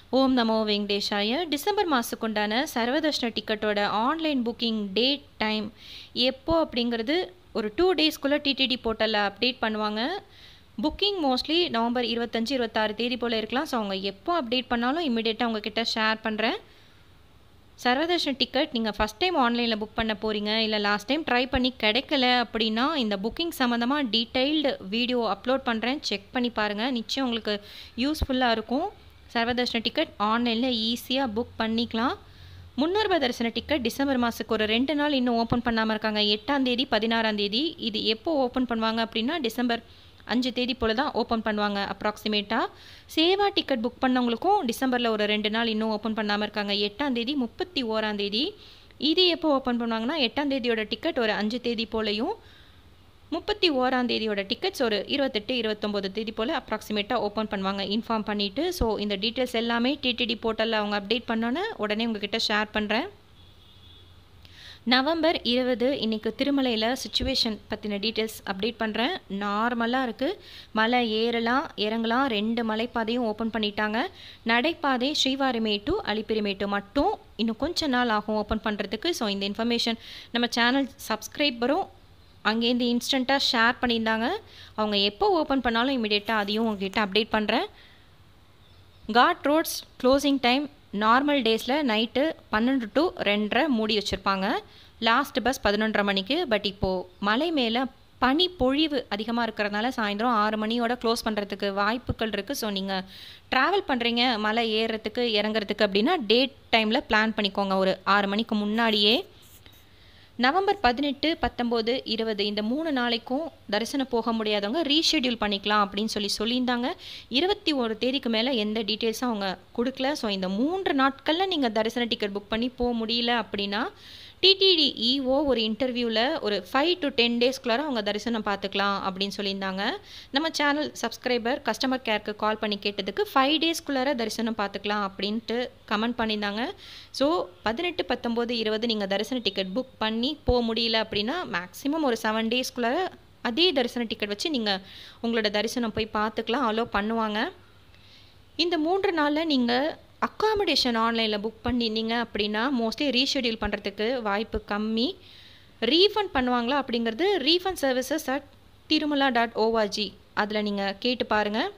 ஓம் நமோ வெங்கடேஷாய. டிசம்பர் மாதத்துக்குண்டான சர்வதர்ஷன டிக்கெட்டோட ஆன்லைன் புக்கிங் டேட் டைம் எப்போ அப்படிங்கிறது ஒரு 2 டேஸ்க்குள்ளே டிடிடி போர்ட்டலில் அப்டேட் பண்ணுவாங்க. புக்கிங் மோஸ்ட்லி நவம்பர் 25-26 தேதி போல் இருக்கலாம். ஸோ அவங்க எப்போ அப்டேட் பண்ணாலும் இம்மிடியேட்டாக உங்ககிட்ட ஷேர் பண்ணுறேன். சர்வதர்ஷன டிக்கெட் நீங்கள் ஃபஸ்ட் டைம் ஆன்லைனில் புக் பண்ண போகிறீங்க, இல்லை லாஸ்ட் டைம் ட்ரை பண்ணி கிடைக்கல அப்படின்னா இந்த புக்கிங் சம்மந்தமாக டீட்டெயில்டு வீடியோ அப்லோட் பண்ணுறேன். செக் பண்ணி பாருங்கள், நிச்சயம் உங்களுக்கு யூஸ்ஃபுல்லாக இருக்கும். சர்வதர்ஷன டிக்கெட் ஆன்லைனில் ஈஸியாக புக் பண்ணிக்கலாம். முன்னூறு தரிசன டிக்கெட் டிசம்பர் மாதத்துக்கு ஒரு 2 நாள் இன்னும் ஓப்பன் பண்ணாமல் இருக்காங்க. 8ஆம் தேதி 16ஆம் தேதி. இது எப்போ ஓப்பன் பண்ணுவாங்க அப்படின்னா டிசம்பர் 5 தேதி போல் தான் ஓப்பன் பண்ணுவாங்க அப்ராக்சிமேட்டாக. சேவா டிக்கெட் புக் பண்ணவங்களுக்கும் டிசம்பரில் ஒரு 2 நாள் இன்னும் ஓப்பன் பண்ணாமல் இருக்காங்க. 8ஆம் தேதி 31ஆம் தேதி. இது எப்போ ஓப்பன் பண்ணுவாங்கன்னா 8ஆம் தேதியோட டிக்கெட் ஒரு 5 தேதி போலையும் 31ஆம் தேதியோட டிக்கெட்ஸ் ஒரு 28-29 தேதி போல் அப்ராக்சிமேட்டாக ஓப்பன் பண்ணுவாங்க இன்ஃபார்ம் பண்ணிவிட்டு. ஸோ இந்த டீட்டெயில்ஸ் எல்லாமே டிடிடி போர்ட்டலில் அவங்க அப்டேட் பண்ணோன்னே உடனே உங்ககிட்ட ஷேர் பண்ணுறேன். நவம்பர் 20 இன்றைக்கி திருமலையில் சுச்சுவேஷன் பற்றின டீட்டெயில்ஸ் அப்டேட் பண்ணுறேன். நார்மலாக இருக்குது. மலை ஏறலாம் இறங்கலாம், 2 மலைப்பாதையும் ஓப்பன் பண்ணிட்டாங்க. நடைபாதை ஸ்ரீவாரிமேட்டு அலிப்பிரிமேட்டு மட்டும் இன்னும் கொஞ்ச நாள் ஆகும் ஓப்பன் பண்ணுறதுக்கு. ஸோ இந்த இன்ஃபர்மேஷன் நம்ம சேனல் சப்ஸ்கிரைபரும் அங்கேருந்து இன்ஸ்டண்ட்டாக ஷேர் பண்ணியிருந்தாங்க. அவங்க எப்போ ஓப்பன் பண்ணாலும் இமீடியட்டாக அதையும் உங்ககிட்ட அப்டேட் பண்ணுறேன். Ghat roads closing time normal டேஸில் நைட்டு 12 to 2:30 மூடி வச்சுருப்பாங்க. லாஸ்ட் பஸ் 11:30 மணிக்கு. பட் இப்போது மலை மேலே பனி பொழிவு அதிகமாக இருக்கிறதுனால சாயந்தரம் 6 மணியோட க்ளோஸ் பண்ணுறதுக்கு வாய்ப்புகள் இருக்குது. ஸோ நீங்கள் ட்ராவல் பண்ணுறீங்க மலை ஏறுறதுக்கு இறங்குறதுக்கு அப்படின்னா டேட் டைமில் பிளான் பண்ணிக்கோங்க ஒரு 6 மணிக்கு முன்னாடியே. நவம்பர் 18, 19, 20 இந்த 3 நாளைக்கும் தரிசனம் போக முடியாதவங்க ரீஷெடியூல் பண்ணிக்கலாம் அப்படின்னு சொல்லியிருந்தாங்க. 21 தேதிக்கு மேலே எந்த டீட்டெயில்ஸும் அவங்க கொடுக்கல. ஸோ இந்த 3 நாட்களில் நீங்கள் தரிசன டிக்கெட் புக் பண்ணி போக முடியல அப்படின்னா டிடிடி இஓ ஒரு இன்டர்வியூவில் ஒரு 5 to 10 டேஸ்க்குள்ளார அவங்க தரிசனம் பார்த்துக்கலாம் அப்படின்னு சொல்லியிருந்தாங்க. நம்ம சேனல் சப்ஸ்கிரைபர் கஸ்டமர் கேருக்கு கால் பண்ணி கேட்டதுக்கு 5 டேஸ்க்குள்ளார தரிசனம் பார்த்துக்கலாம் அப்படின்ட்டு கமெண்ட் பண்ணியிருந்தாங்க. ஸோ 18, 19, 20 நீங்கள் தரிசன டிக்கெட் புக் பண்ணி போக முடியல அப்படின்னா மேக்ஸிமம் ஒரு 7 டேஸ்க்குள்ளார அதே தரிசன டிக்கெட் வச்சு நீங்கள் உங்களோட தரிசனம் போய் பார்த்துக்கலாம், அலோவ் பண்ணுவாங்க. இந்த 3 நாளில் நீங்கள் அக்காமடேஷன் ஆன்லைனில் புக் பண்ணியிருந்தீங்க அப்படின்னா மோஸ்ட்லி ரீஷெடியூல் பண்ணுறதுக்கு வாய்ப்பு கம்மி. ரீஃபண்ட் பண்ணுவாங்களா அப்படிங்கிறது ரீஃபண்ட் சர்வீசஸ் @tirumala.org அதில் நீங்கள் கேட்டு பாருங்கள்.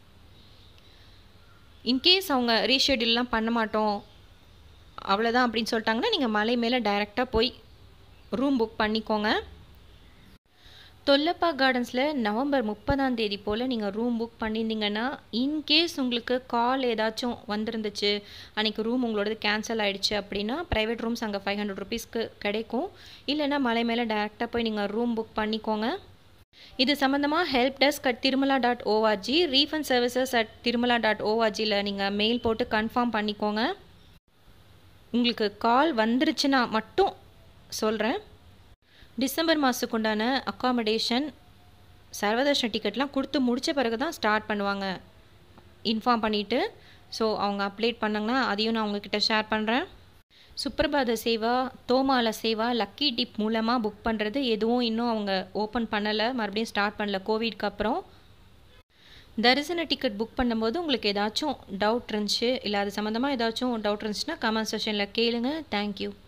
இன்கேஸ் அவங்க ரீஷெடியூல்லாம் பண்ண மாட்டோம் அவ்வளோதான் அப்படின்னு சொல்லிட்டாங்கன்னா நீங்கள் மலை மேலே டைரெக்டாக போய் ரூம் புக் பண்ணிக்கோங்க. தொல்லப்பா கார்டன்ஸில் நவம்பர் 30ஆம் தேதி போல் நீங்கள் ரூம் புக் பண்ணியிருந்தீங்கன்னா இன்கேஸ் உங்களுக்கு கால் ஏதாச்சும் வந்திருந்துச்சு, அன்றைக்கி ரூம் உங்களோடது கேன்சல் ஆகிடுச்சு அப்படின்னா ப்ரைவேட் ரூம்ஸ் அங்கே 500 rupeesக்கு கிடைக்கும். இல்லைன்னா மலை மேலே டைரெக்டாக போய் நீங்கள் ரூம் புக் பண்ணிக்கோங்க. இது சம்மந்தமாக helpdesk @tirumala.org, ரீஃபண்ட் சர்வீசஸ் @tirumala.orgல நீங்கள் மெயில் போட்டு கன்ஃபார்ம் பண்ணிக்கோங்க. உங்களுக்கு கால் வந்துருச்சுன்னா மட்டும் சொல்கிறேன். டிசம்பர் மாதத்துக்கு உண்டான அக்காமடேஷன் சர்வதர்ஷன டிக்கெட்லாம் கொடுத்து முடித்த பிறகு தான் ஸ்டார்ட் பண்ணுவாங்க இன்ஃபார்ம் பண்ணிவிட்டு. ஸோ அவங்க அப்டேட் பண்ணாங்கன்னா அதையும் நான் உங்ககிட்ட ஷேர் பண்ணுறேன். சுப்ரபாத சேவா, தோமால சேவா, லக்கி டிப் மூலமாக புக் பண்ணுறது எதுவும் இன்னும் அவங்க ஓப்பன் பண்ணலை, மறுபடியும் ஸ்டார்ட் பண்ணல கோவிட்க்கு அப்புறம். தரிசன டிக்கெட் புக் பண்ணும்போது உங்களுக்கு ஏதாச்சும் டவுட் இருந்துச்சு இல்லை அது சம்மந்தமாக ஏதாச்சும் டவுட் இருந்துச்சுன்னா கமெண்ட் செக்ஷனில் கேளுங்க. தேங்க்யூ.